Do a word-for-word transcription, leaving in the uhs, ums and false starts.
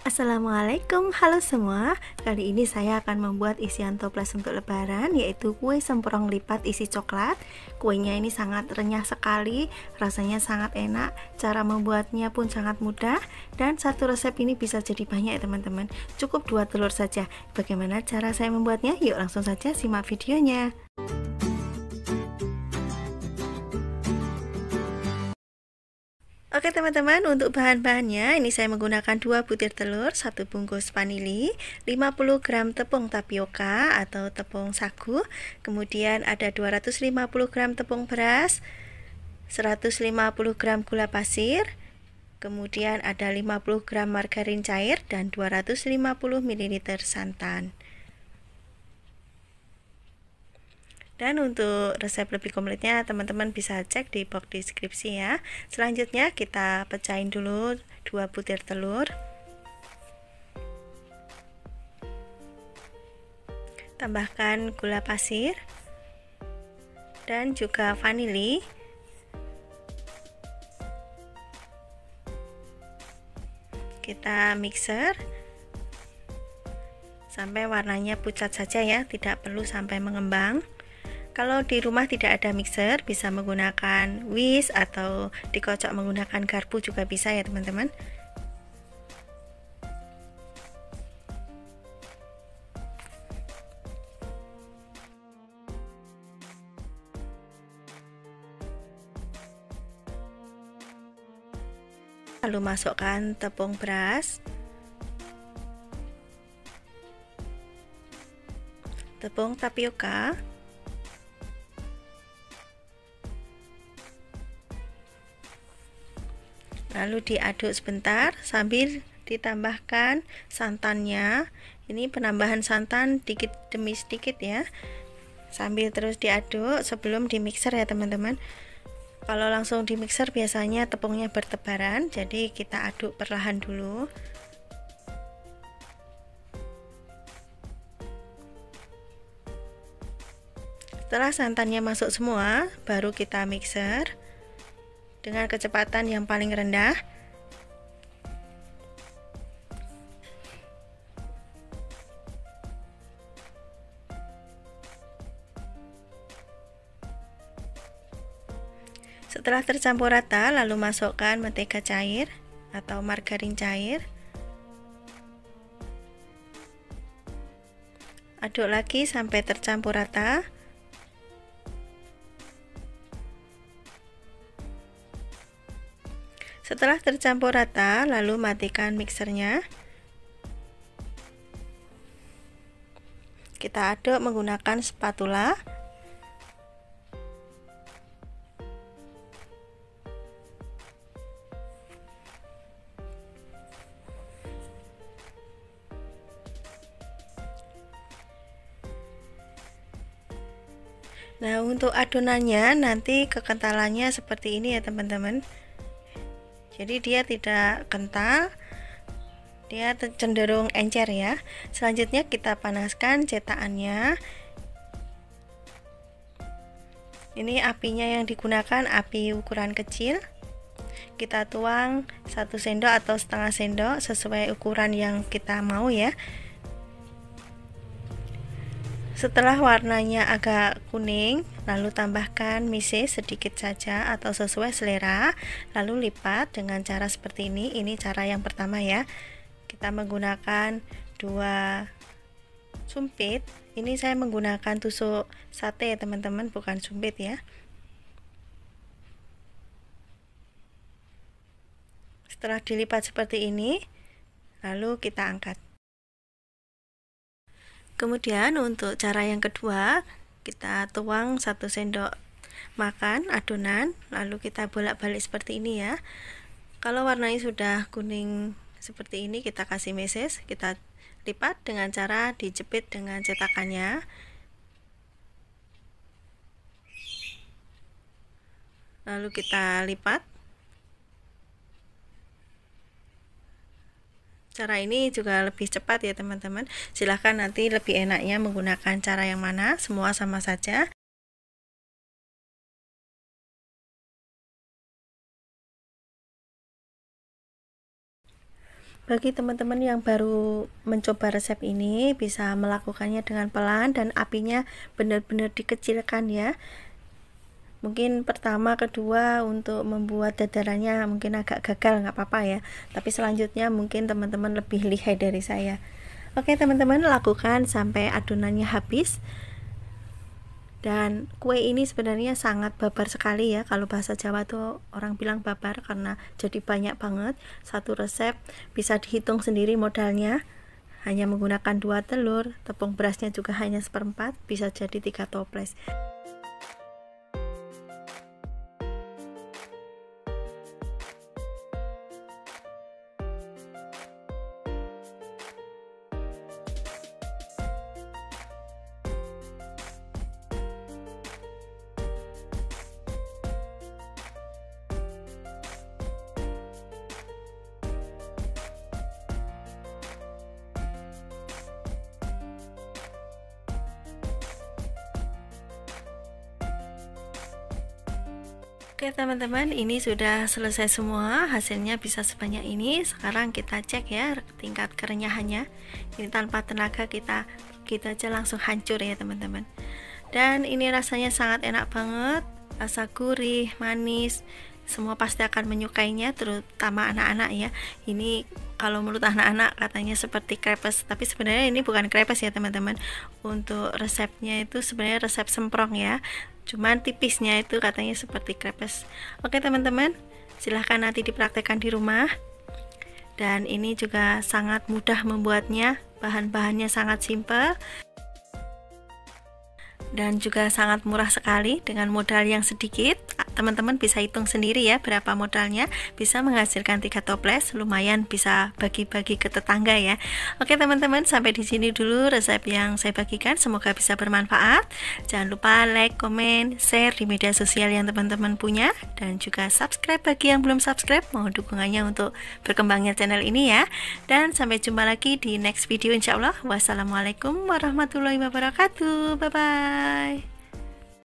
Assalamualaikum, halo semua. Kali ini saya akan membuat isian toples untuk lebaran, yaitu kue semprong lipat isi coklat. Kuenya ini sangat renyah sekali, rasanya sangat enak, cara membuatnya pun sangat mudah, dan satu resep ini bisa jadi banyak ya teman-teman. Cukup dua telur saja. Bagaimana cara saya membuatnya? Yuk langsung saja simak videonya. Oke teman-teman, untuk bahan-bahannya ini saya menggunakan dua butir telur, satu bungkus vanili, lima puluh gram tepung tapioka atau tepung sagu, kemudian ada dua ratus lima puluh gram tepung beras, seratus lima puluh gram gula pasir, kemudian ada lima puluh gram margarin cair dan dua ratus lima puluh mililiter santan. Dan untuk resep lebih komplitnya teman-teman bisa cek di box deskripsi ya. Selanjutnya kita pecahin dulu dua butir telur. Tambahkan gula pasir dan juga vanili. Kita mixer sampai warnanya pucat saja ya, tidak perlu sampai mengembang. Kalau di rumah tidak ada mixer, bisa menggunakan whisk atau dikocok menggunakan garpu juga bisa ya teman-teman. Lalu masukkan tepung beras, tepung tapioka, lalu diaduk sebentar sambil ditambahkan santannya. Ini penambahan santan dikit demi sedikit ya, sambil terus diaduk sebelum di mixer ya teman-teman. Kalau langsung di mixer biasanya tepungnya bertebaran, jadi kita aduk perlahan dulu. Setelah santannya masuk semua, baru kita mixer dengan kecepatan yang paling rendah. Setelah tercampur rata, lalu masukkan mentega cair atau margarin cair. Aduk lagi sampai tercampur rata. Setelah tercampur rata, lalu matikan mixernya. Kita aduk menggunakan spatula. Nah, untuk adonannya nanti kekentalannya seperti ini ya teman-teman. Jadi dia tidak kental, dia cenderung encer ya. Selanjutnya kita panaskan cetakannya. Ini apinya yang digunakan api ukuran kecil. Kita tuang satu sendok atau setengah sendok sesuai ukuran yang kita mau ya. Setelah warnanya agak kuning, lalu tambahkan mise sedikit saja atau sesuai selera, lalu lipat dengan cara seperti ini. Ini cara yang pertama ya. Kita menggunakan dua sumpit. Ini saya menggunakan tusuk sate ya teman-teman, bukan sumpit ya. Setelah dilipat seperti ini, lalu kita angkat. Kemudian untuk cara yang kedua, kita tuang satu sendok makan adonan, lalu kita bolak-balik seperti ini ya. Kalau warnanya sudah kuning seperti ini, kita kasih meses, kita lipat dengan cara dijepit dengan cetakannya. Lalu kita lipat. Cara ini juga lebih cepat ya teman-teman. Silahkan nanti lebih enaknya menggunakan cara yang mana, semua sama saja. Bagi teman-teman yang baru mencoba resep ini, bisa melakukannya dengan pelan dan apinya benar-benar dikecilkan ya. Mungkin pertama, kedua untuk membuat dadarannya mungkin agak gagal, nggak apa-apa ya. Tapi selanjutnya mungkin teman-teman lebih lihai dari saya. Oke teman-teman, lakukan sampai adonannya habis. Dan kue ini sebenarnya sangat babar sekali ya. Kalau bahasa Jawa tuh orang bilang babar karena jadi banyak banget. Satu resep bisa dihitung sendiri modalnya. Hanya menggunakan dua telur, tepung berasnya juga hanya seperempat, bisa jadi tiga toples. Oke teman-teman, ini sudah selesai semua, hasilnya bisa sebanyak ini. Sekarang kita cek ya tingkat kerenyahannya. Ini tanpa tenaga kita kita aja langsung hancur ya teman-teman. Dan ini rasanya sangat enak banget, rasa gurih, manis, semua pasti akan menyukainya, terutama anak-anak ya. Ini kalau menurut anak-anak katanya seperti krepes, tapi sebenarnya ini bukan krepes ya teman-teman. Untuk resepnya itu sebenarnya resep semprong ya, cuman tipisnya itu katanya seperti krepes. Oke teman-teman, silahkan nanti dipraktekkan di rumah. Dan ini juga sangat mudah membuatnya, bahan-bahannya sangat simpel dan juga sangat murah sekali dengan modal yang sedikit. Teman-teman bisa hitung sendiri ya berapa modalnya, bisa menghasilkan tiga toples, lumayan bisa bagi-bagi ke tetangga ya. Oke teman-teman, sampai di sini dulu resep yang saya bagikan, semoga bisa bermanfaat. Jangan lupa like, komen, share di media sosial yang teman-teman punya, dan juga subscribe bagi yang belum subscribe. Mohon dukungannya untuk berkembangnya channel ini ya. Dan sampai jumpa lagi di next video insyaallah. Wassalamualaikum warahmatullahi wabarakatuh. Bye bye.